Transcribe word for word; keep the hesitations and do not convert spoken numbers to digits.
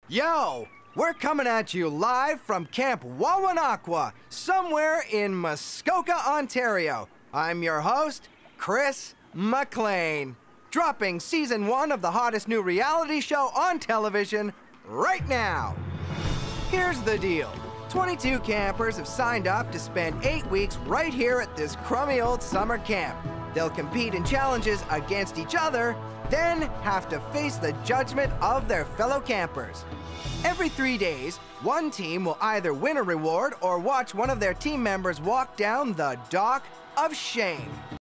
Yo, we're coming at you live from Camp Wawanakwa, somewhere in Muskoka, Ontario. I'm your host, Chris McLean, dropping season one of the hottest new reality show on television right now. Here's the deal. twenty-two campers have signed up to spend eight weeks right here at this crummy old summer camp. They'll compete in challenges against each other, then have to face the judgment of their fellow campers. Every three days, one team will either win a reward or watch one of their team members walk down the dock of shame.